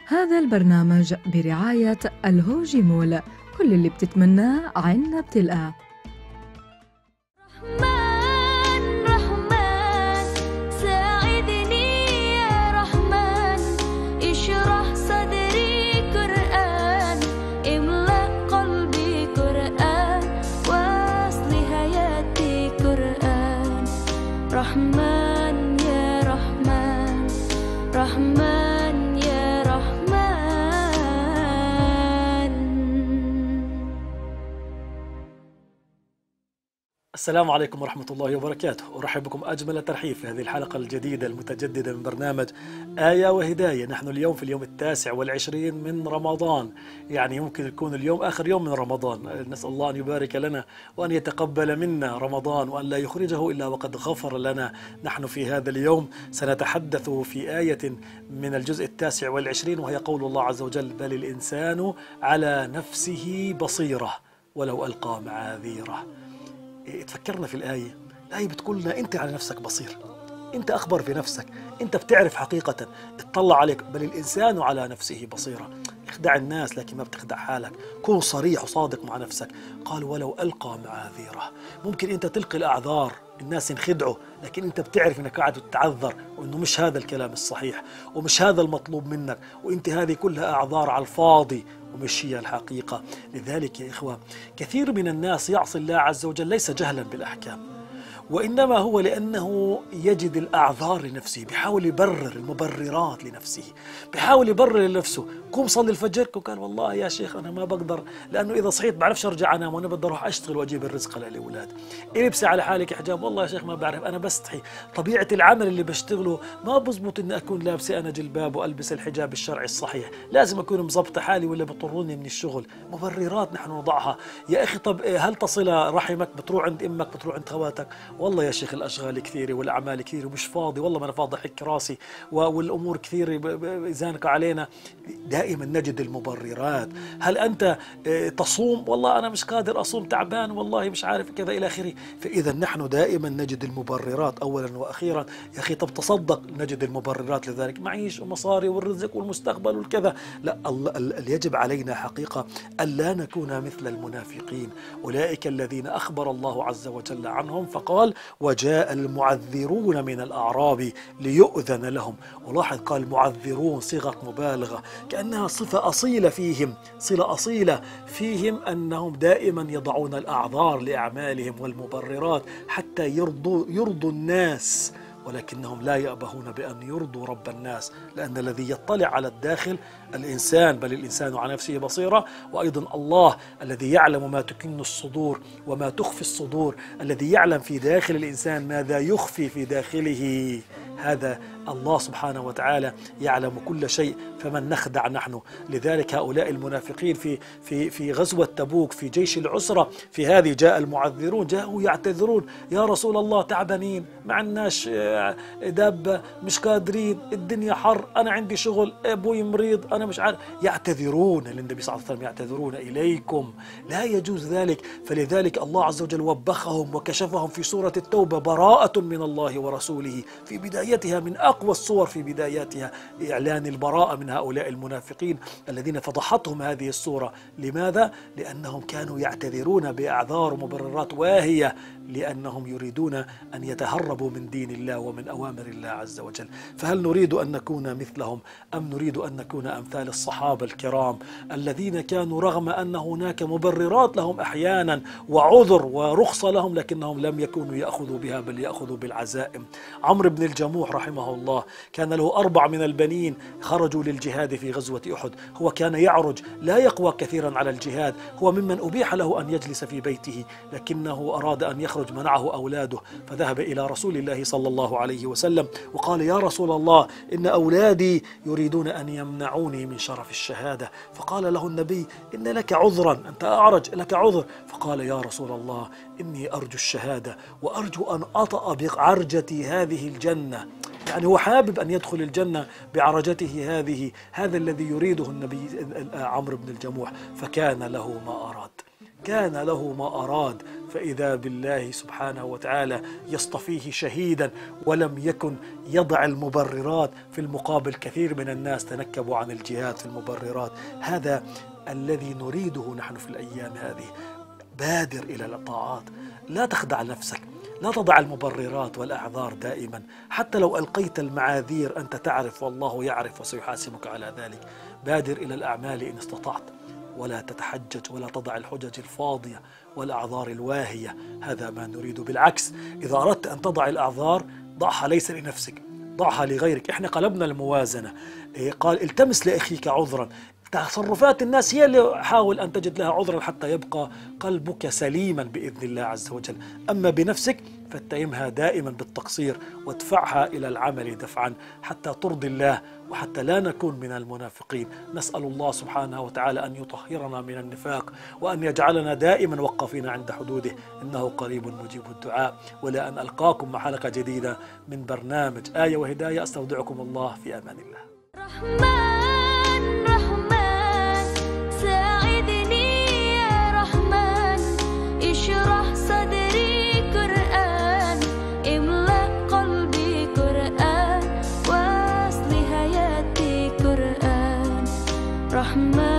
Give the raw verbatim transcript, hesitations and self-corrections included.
هذا البرنامج برعاية الهوجي مول، كل اللي بتتمناه عنا بتلقاه. رحمن رحمن ساعدني يا رحمن، اشرح صدري قرآن، املأ قلبي قرآن، واصل حياتي قرآن. رحمن يا رحمن، رحمن يا رحمن. السلام عليكم ورحمة الله وبركاته. أرحب بكم أجمل ترحيب في هذه الحلقة الجديدة المتجددة من برنامج آية وهداية. نحن اليوم في اليوم التاسع والعشرين من رمضان، يعني يمكن يكون اليوم آخر يوم من رمضان. نسأل الله أن يبارك لنا وأن يتقبل منا رمضان وأن لا يخرجه إلا وقد غفر لنا. نحن في هذا اليوم سنتحدث في آية من الجزء التاسع والعشرين، وهي قول الله عز وجل: بل الإنسان على نفسه بصيرة ولو ألقى معاذيره. تفكرنا في الآية. الآية بتقول لنا أنت على نفسك بصير، أنت أخبر في نفسك، أنت بتعرف حقيقة، اطلع عليك. بل الإنسان على نفسه بصيرة. اخدع الناس لكن ما بتخدع حالك، كون صريح وصادق مع نفسك. قال ولو ألقى معاذيره. ممكن أنت تلقي الأعذار، الناس ينخدعوا، لكن أنت بتعرف أنك قاعد تتعذر وأنه مش هذا الكلام الصحيح ومش هذا المطلوب منك، وأنت هذه كلها أعذار على الفاضي ومش هي الحقيقة. لذلك يا إخوة، كثير من الناس يعصي الله عز وجل ليس جهلا بالأحكام، وإنما هو لأنه يجد الأعذار لنفسه، بيحاول يبرر المبررات لنفسه، بيحاول يبرر لنفسه. قوم صلي الفجر وقال والله يا شيخ أنا ما بقدر، لأنه إذا صحيت بعرفش أرجع أنام وأنا بدي أروح أشتغل وأجيب الرزق للأولاد. البسي على حالك حجاب، والله يا شيخ ما بعرف، أنا بستحي، طبيعة العمل اللي بشتغله ما بزبط إني أكون لابسة أنا جلباب وألبس الحجاب الشرعي الصحيح، لازم أكون مزبطة حالي ولا بطروني من الشغل. مبررات نحن نضعها. يا أخي طب هل تصل رحمك؟ بتروح عند أمك، بتروح عند خواتك. والله يا شيخ الأشغال كثيرة والأعمال كثيرة ومش فاضي، والله ما أنا فاضي أحك راسي، والأمور كثيرة زانقة علينا. دائما نجد المبررات. هل أنت تصوم؟ والله أنا مش قادر أصوم، تعبان، والله مش عارف كذا إلى آخره. فإذا نحن دائما نجد المبررات أولا وأخيرا. يا أخي طب تصدق، نجد المبررات لذلك، معيش ومصاري والرزق والمستقبل والكذا. لا، اللي يجب علينا حقيقة ألا نكون مثل المنافقين، أولئك الذين أخبر الله عز وجل عنهم فقال: وجاء المعذرون من الأعراب ليؤذن لهم. ولاحظ قال معذرون، صيغة مبالغة، كأنها صفة أصيلة فيهم، صلة أصيلة فيهم أنهم دائما يضعون الأعذار لأعمالهم والمبررات حتى يرضوا, يرضوا الناس، ولكنهم لا يأبهون بأن يرضوا رب الناس، لأن الذي يطلع على الداخل الإنسان، بل الإنسان على نفسه بصيرة. وأيضا الله الذي يعلم ما تكن الصدور وما تخفي الصدور، الذي يعلم في داخل الإنسان ماذا يخفي في داخله. هذا الله سبحانه وتعالى يعلم كل شيء، فمن نخدع نحن؟ لذلك هؤلاء المنافقين في في في غزوة تبوك، في جيش العسرة، في هذه جاء المعذرون، جاءوا يعتذرون: يا رسول الله تعبانين، ما عندناش دابة، مش قادرين، الدنيا حر، أنا عندي شغل، أبوي مريض، أنا مش عارف. يعتذرون للنبي صلى الله عليه وسلم، يعتذرون إليكم، لا يجوز ذلك. فلذلك الله عز وجل وبخهم وكشفهم في سورة التوبة: براءة من الله ورسوله. في بدايتها من أقوى الصور، في بداياتها إعلان البراءة من هؤلاء المنافقين الذين فضحتهم هذه السورة. لماذا؟ لأنهم كانوا يعتذرون بأعذار ومبررات واهية، لأنهم يريدون أن يتهربوا من دين الله ومن أوامر الله عز وجل. فهل نريد أن نكون مثلهم، أم نريد أن نكون أمثال الصحابة الكرام الذين كانوا رغم أن هناك مبررات لهم أحيانا وعذر ورخصة لهم، لكنهم لم يكونوا يأخذوا بها بل يأخذوا بالعزائم؟ عمرو بن الجموح رحمه الله كان له أربع من البنين خرجوا للجهاد في غزوة أحد. هو كان يعرج، لا يقوى كثيرا على الجهاد، هو ممن أبيح له أن يجلس في بيته، لكنه أراد أن يخرج، منعه أولاده، فذهب إلى رسول الله صلى الله عليه وسلم وقال: يا رسول الله، إن أولادي يريدون أن يمنعوني من شرف الشهادة. فقال له النبي: إن لك عذرا، أنت أعرج، لك عذر. فقال: يا رسول الله، إني أرجو الشهادة وأرجو أن أطأ بعرجتي هذه الجنة. يعني هو حابب أن يدخل الجنة بعرجته هذه، هذا الذي يريده النبي عمرو بن الجموح، فكان له ما أراد. كان له ما أراد، فإذا بالله سبحانه وتعالى يصطفيه شهيدا، ولم يكن يضع المبررات. في المقابل كثير من الناس تنكبوا عن الجهاد في المبررات. هذا الذي نريده نحن في الأيام هذه. بادر إلى الطاعات، لا تخدع نفسك، لا تضع المبررات والأعذار دائما، حتى لو ألقيت المعاذير أنت تعرف والله يعرف وسيحاسبك على ذلك. بادر إلى الأعمال إن استطعت، ولا تتحجج ولا تضع الحجج الفاضية والأعذار الواهية. هذا ما نريد. بالعكس، إذا أردت أن تضع الأعذار ضعها ليس لنفسك، ضعها لغيرك. إحنا قلبنا الموازنة. قال التمس لأخيك عذرا. تصرفات الناس هي اللي حاول أن تجد لها عذرا حتى يبقى قلبك سليما بإذن الله عز وجل. أما بنفسك فاتهمها دائما بالتقصير وادفعها إلى العمل دفعا حتى ترضي الله وحتى لا نكون من المنافقين. نسأل الله سبحانه وتعالى أن يطهرنا من النفاق وأن يجعلنا دائما وقفين عند حدوده، إنه قريب مجيب الدعاء. ولا أن ألقاكم مع حلقة جديدة من برنامج آية وهداية. أستودعكم الله في أمان الله. رحمن رحمن ساعدني يا رحمن، اشرح صدري قرآن، املأ قلبي قرآن، واصل حياتي قرآن. رحمن